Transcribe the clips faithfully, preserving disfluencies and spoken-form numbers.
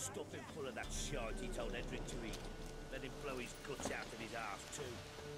Stuff him full of that shite he told Edric to eat. Let him blow his guts out of his arse too.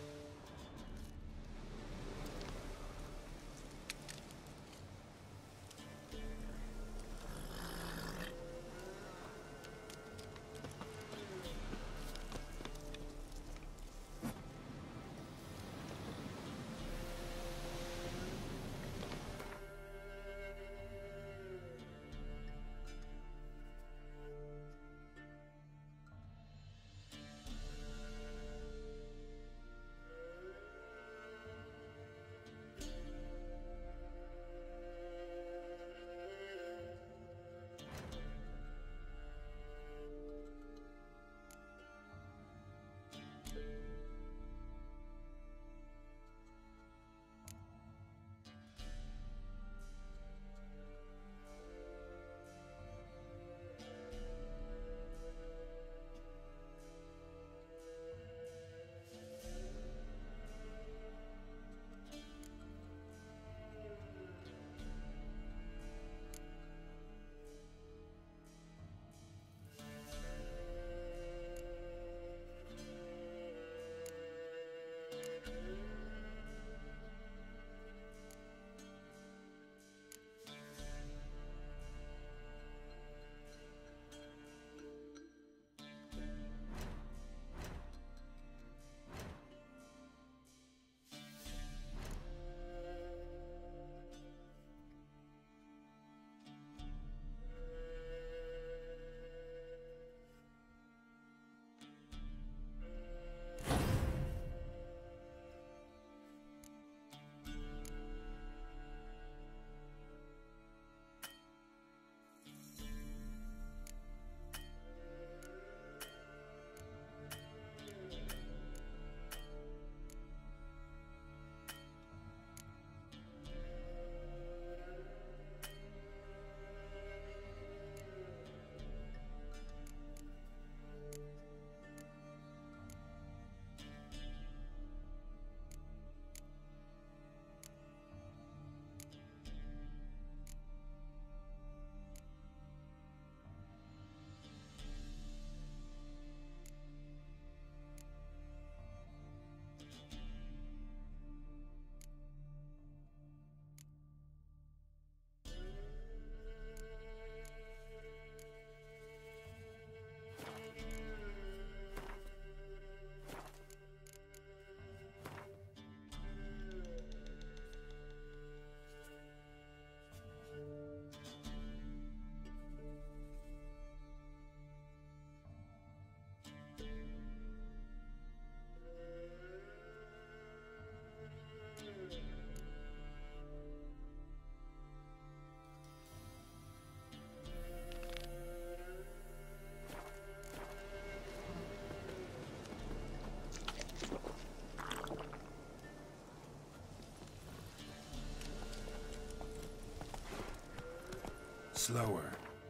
Slower.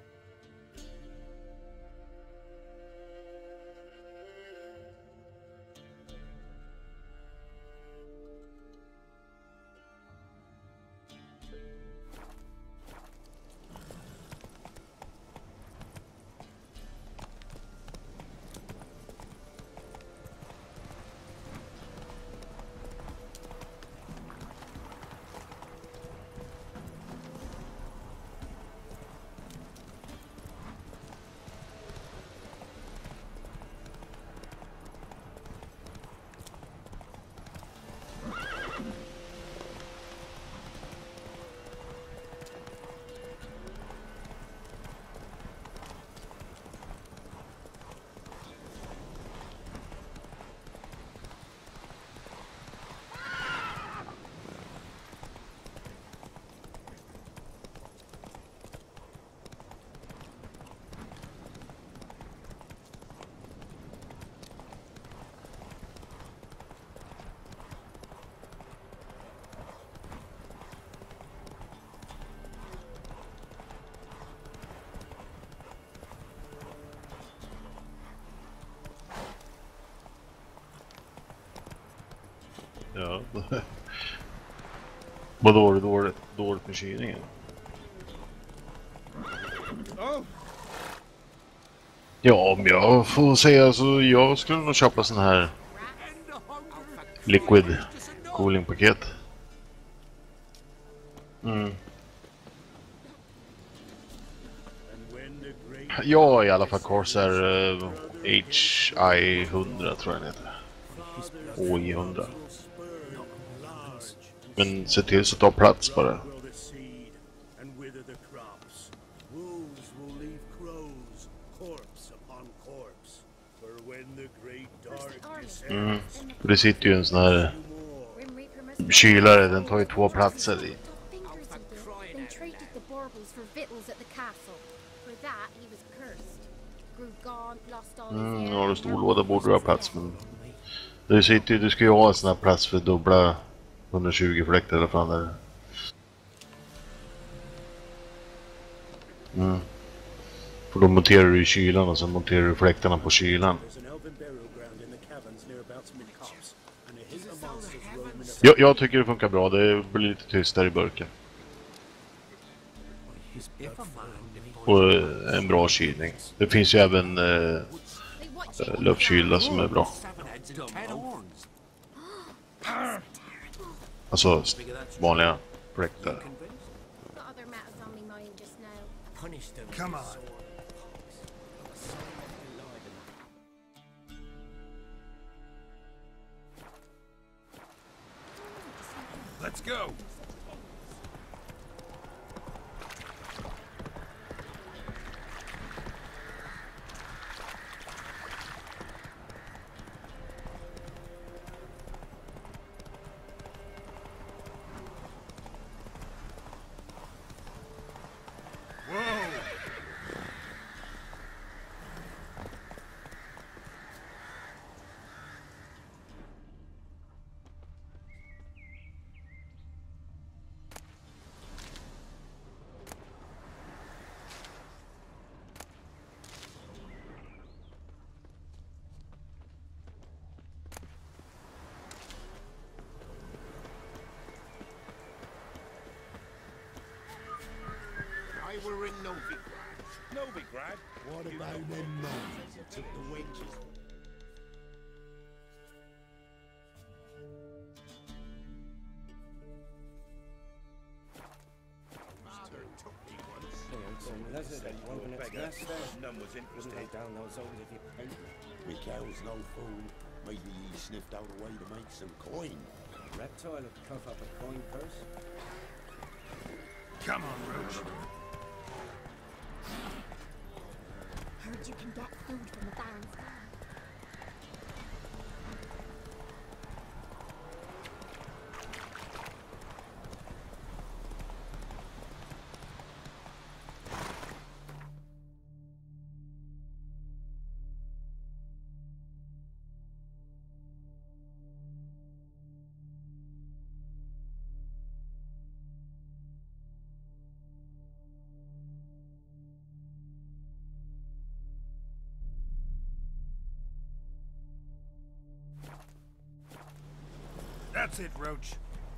Ja. Vad dåligt, dåligt, dåligt med kylningen. Oh! Ja, om jag får säga så jag skulle nog köpa sån här liquid cooling paket. Mm. Ja, i alla fall Corsair uh, H I hundra tror jag den heter. H I hundra. Men se till så ta plats bara. Mm. Det sitter ju en sån här kylare, den tar ju två platser i. Mm, ja, en stor låda borde du ha plats, men det sitter ju, du ska ju ha en sån här plats för dubbla hundratjugo fläktar eller fan där. Mm. För då monterar du i kylan och sen monterar du fläktarna på kylan. Jag, jag tycker det funkar bra, det blir lite tystare i burken. Och en bra kylning. Det finns ju även eh, luftkylda som är bra. Alltså vanliga fläktar. Let's go. We're in Novigrad. Novigrad? What about them Normans who took the wenches? None was interested. Me cow's no fool. Maybe he sniffed out a way to make some coin. Reptile would cough up a coin purse. Come on, Roach. Heard you can get food from the Baron's farm. That's it, Roach.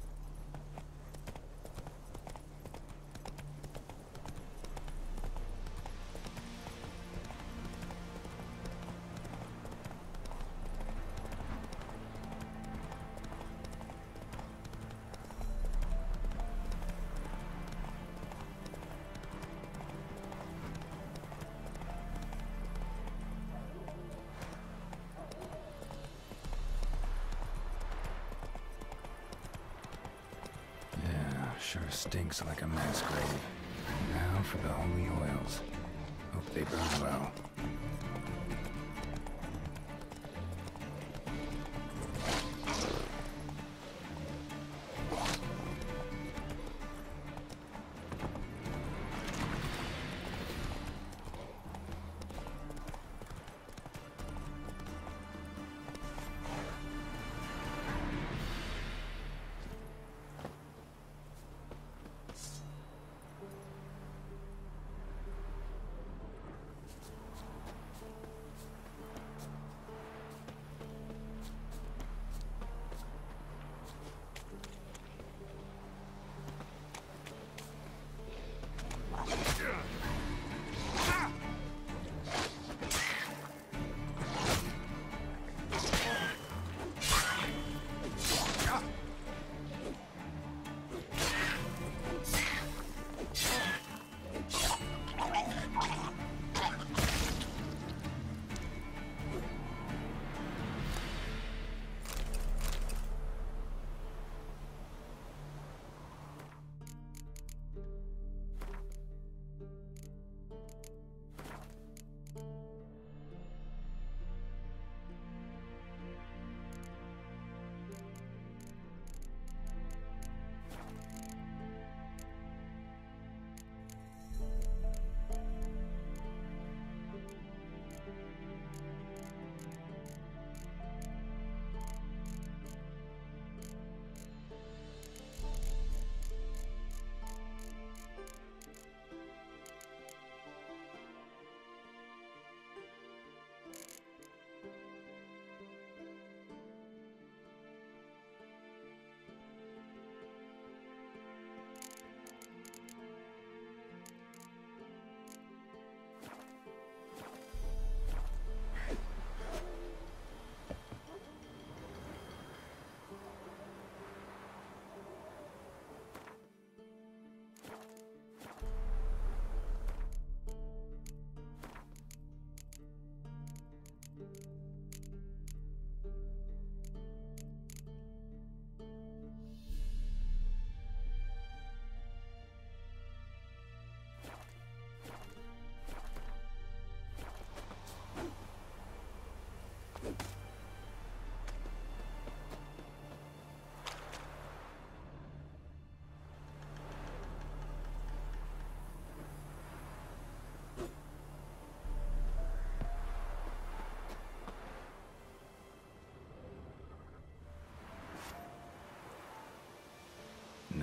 Sure stinks like a mass grave. Now for the holy oils. Hope they burn well.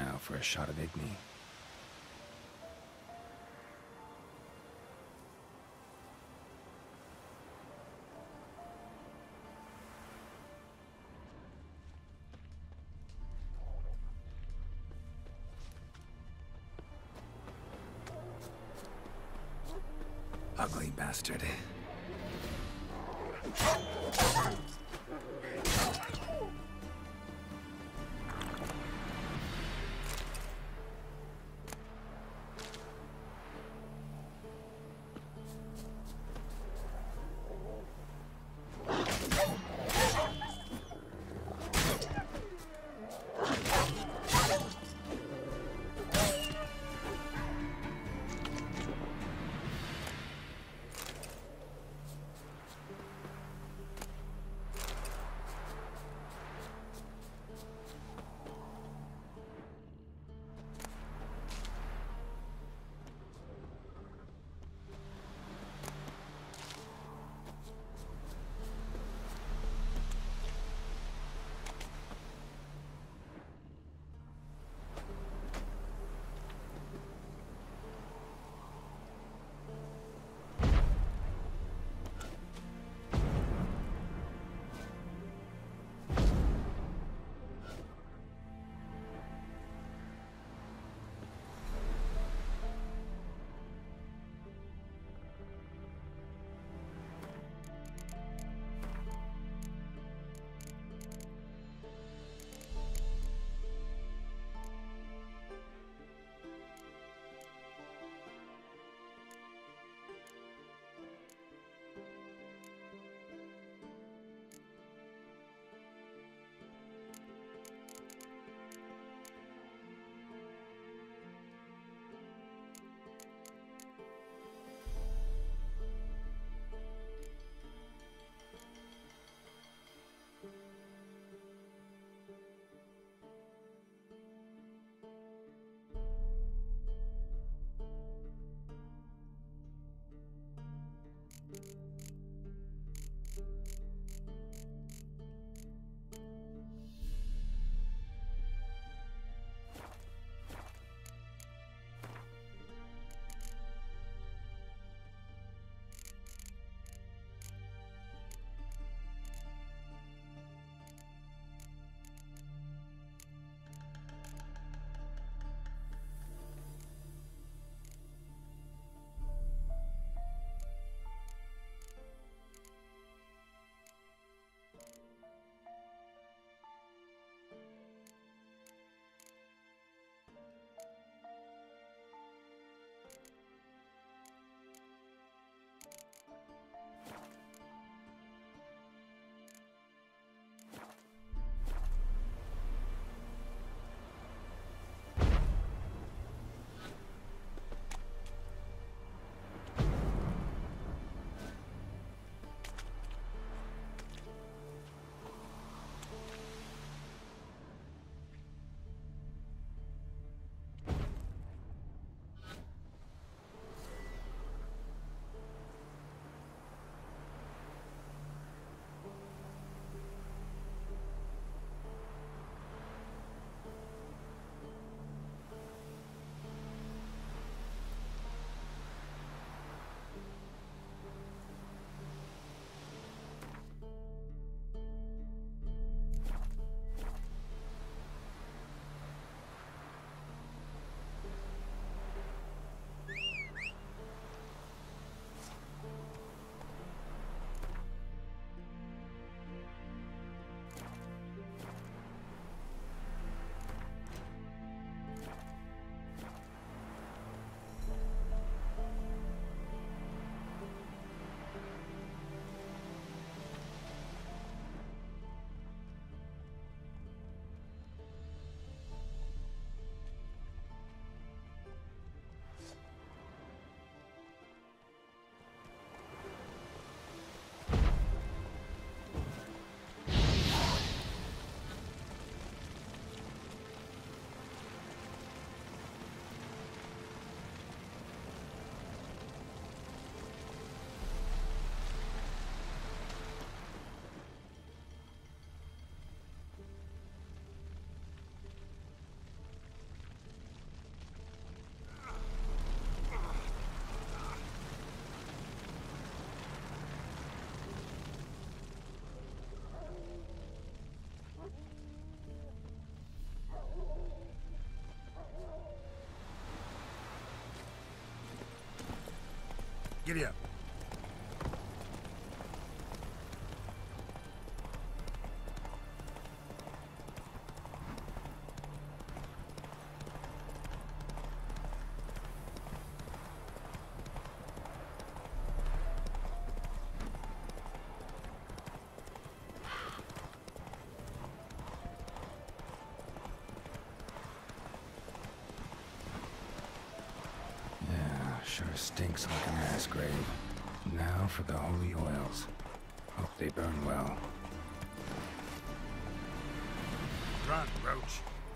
now for a shot of Igni. Ugly bastard. Giddy up. Sure stinks like a mass grave. Now for the holy oils. Hope they burn well. Run, Roach.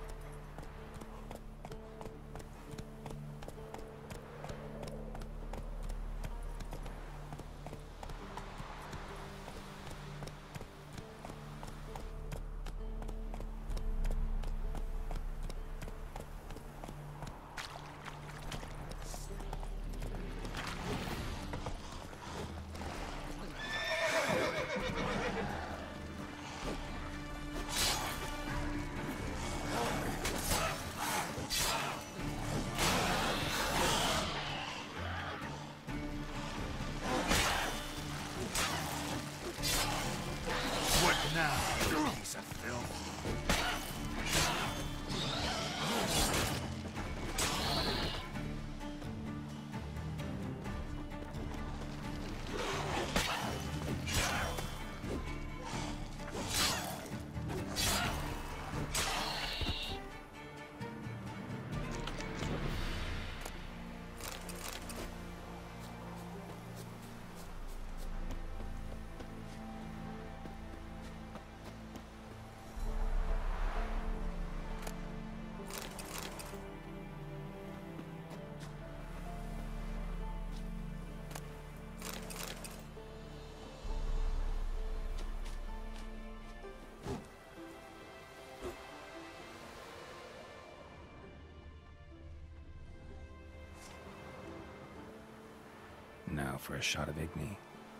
Now for a shot of Igni.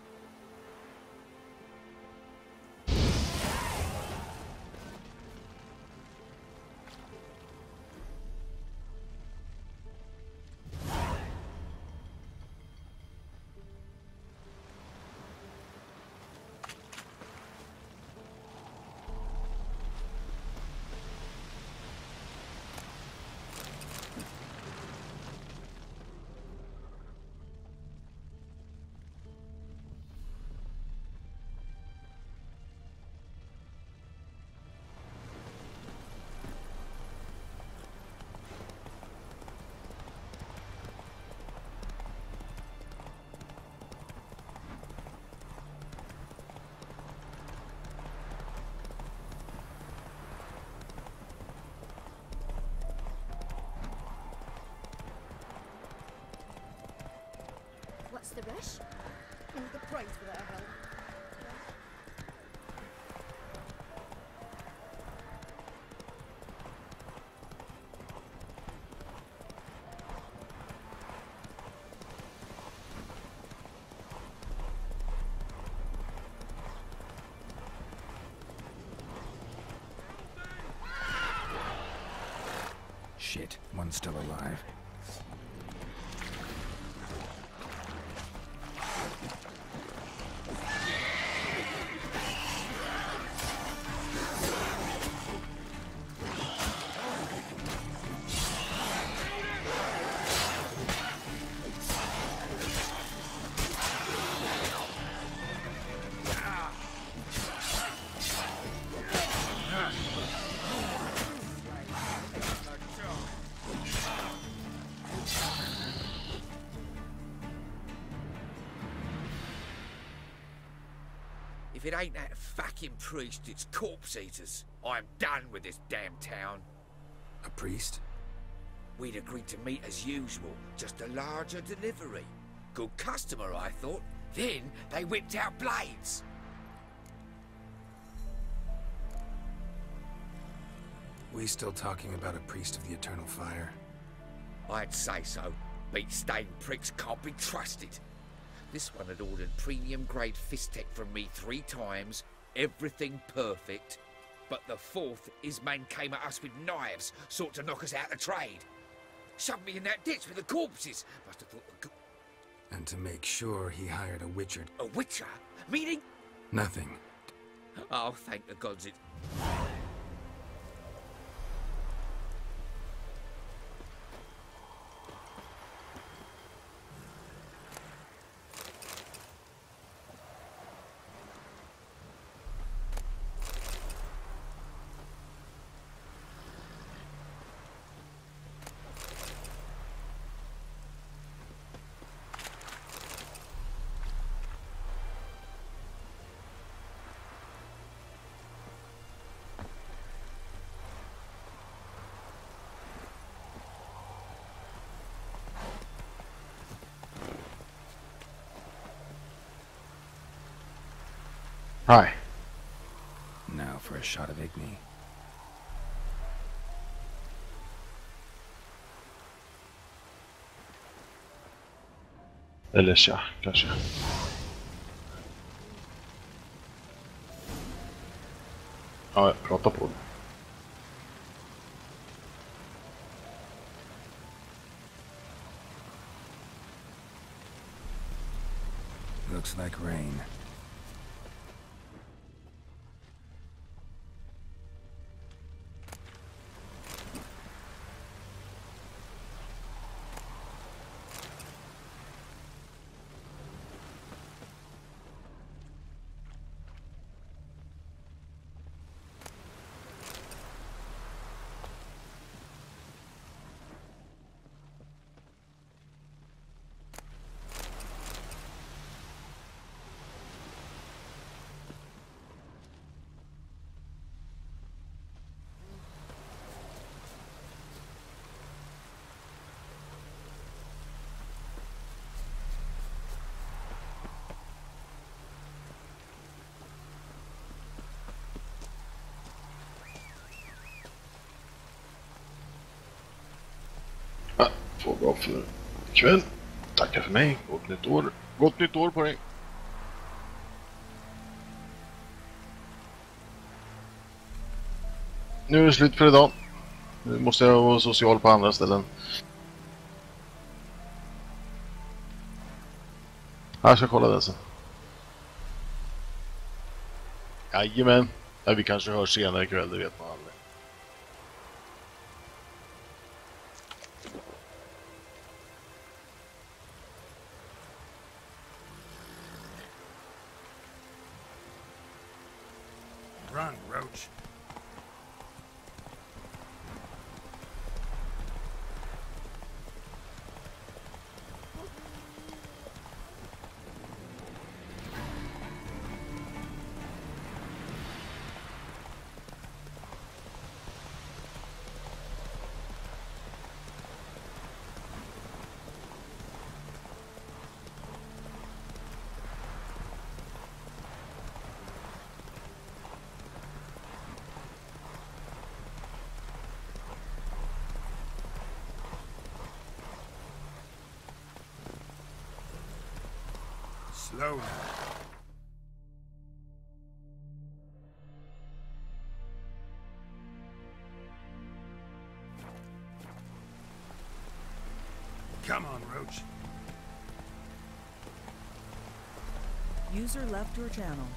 What's the rush? Oh, the price for that help. Shit, one's still alive. If it ain't that fucking priest, it's corpse eaters. I'm done with this damn town. A priest? We'd agreed to meet as usual, just a larger delivery. Good customer, I thought. Then they whipped out blades. We still talking about a priest of the Eternal Fire? I'd say so. Beat-stained pricks can't be trusted. This one had ordered premium-grade fist tech from me three times, everything perfect. But the fourth, his men came at us with knives, sought to knock us out of trade. Shoved me in that ditch with the corpses. Must have thought the... And to make sure, he hired a witcher. A witcher? Meaning? Nothing. Oh, thank the gods it... Hi. Now for a shot of Igni. Eller tja, kanske. Ja, prata på det. Looks like rain. Ja, två bra för ikväll. Tackar för mig. Gott nytt år. Gott nytt år på dig. Nu är det slut för idag. Nu måste jag vara social på andra ställen. Här ska jag kolla det sen. Jajamän. Ja, vi kanske hörs senare ikväll, det vet man aldrig. Run, Roach. Slow now. Come on, Roach. User left your channel.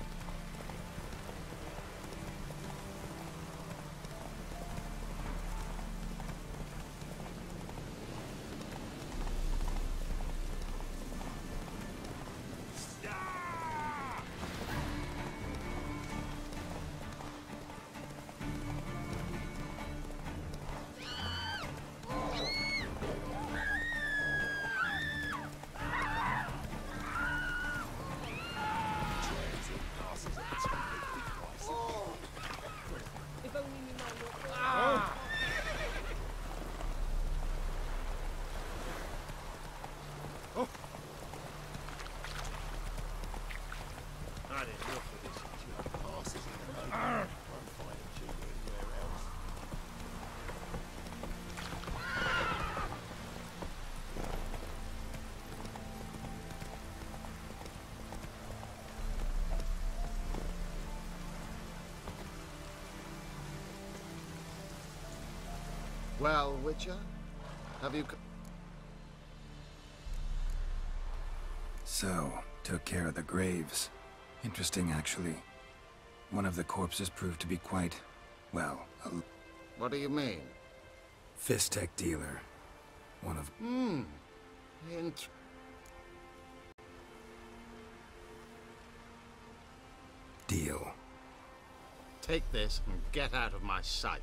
Well, Witcher, have you... So, took care of the graves. Interesting, actually. One of the corpses proved to be quite, well, a What do you mean? Fistech dealer. One of... Hmm. Int Deal. Take this and get out of my sight.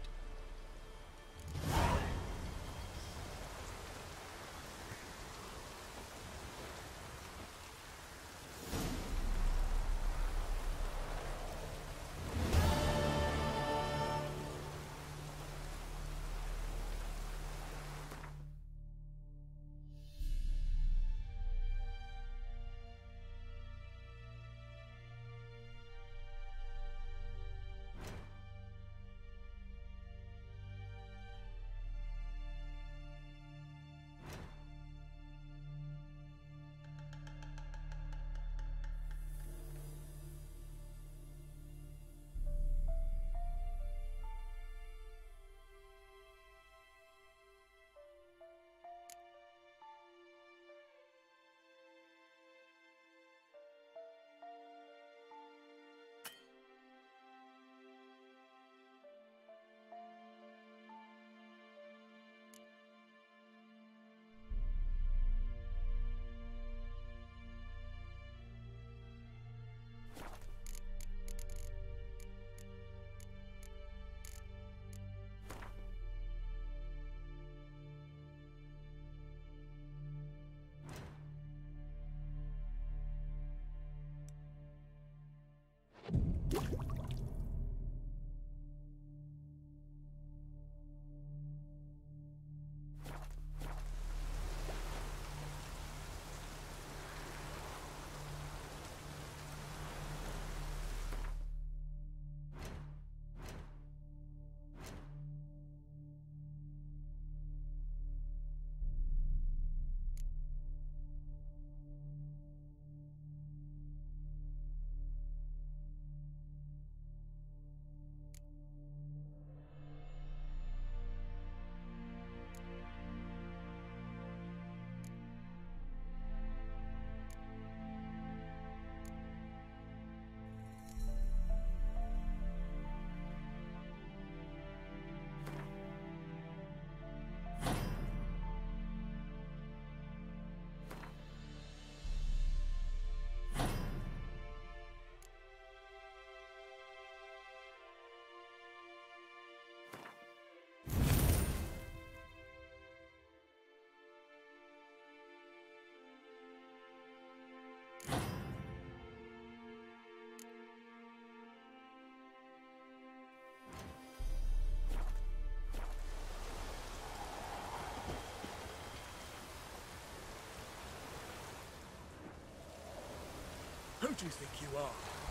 Who do you think you are?